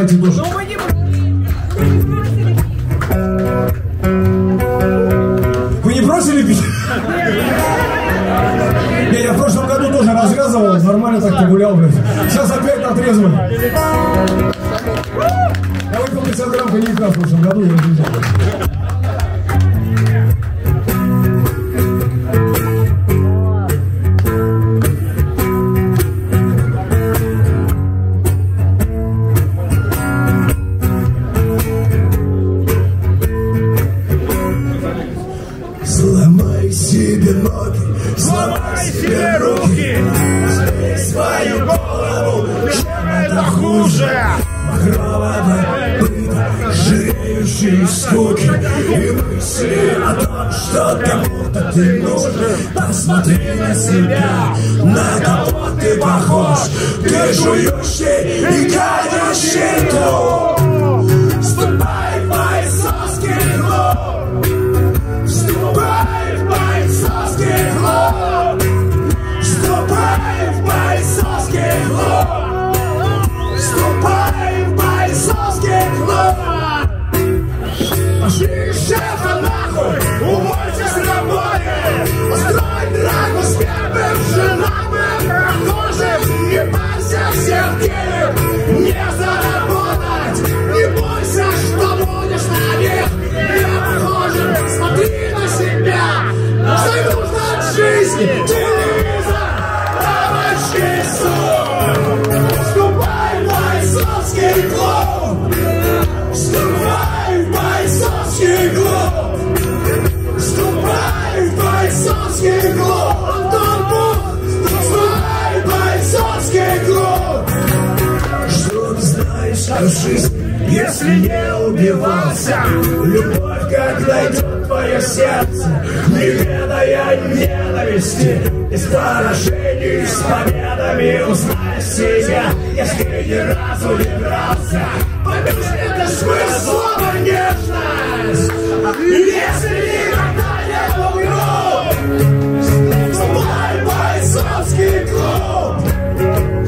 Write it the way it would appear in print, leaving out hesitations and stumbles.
тоже. Вы не бросили пить? Не, я в прошлом году тоже развязывал, нормально так погулял, блядь. Сейчас опять на трезвый. Я выпил 50 грамм коньяка в прошлом году, я не взял. Сломай себе ноги, сломай себе руки, разбей свою голову, чем это хуже? Махровая быта, жиреющие скуки и мысли о том, что кому-то ты нужен. Посмотри на себя, на кого ты похож, ты жующий и катящий труп. Ступай в бойцовский клуб, вступай в бойцовский клуб, вступай в бойцовский клуб, вступай в бойцовский клуб. Пошли шефа нахуй, увольте с работы, устрой драку с первым женатым прохожим. Не парься, всех денег не заработать, не бойся, что будешь на них не похожим. Смотри на себя, что нужно от жизни, телевизор, табачный суп. Вступай в бойцовский клуб, вступай в бойцовский клуб, вступай в бойцовский клуб. Антон Бух, вступай в бойцовский клуб. Что ты знаешь о жизни, если не убивался? Любовь как найдет твое сердце, не ведая ненависти. Из поражений с победами узнай себя, если ни разу не дрался. Поймешь, это смысл слова нежность, если никогда не умру. Вступай в бойцовский клуб,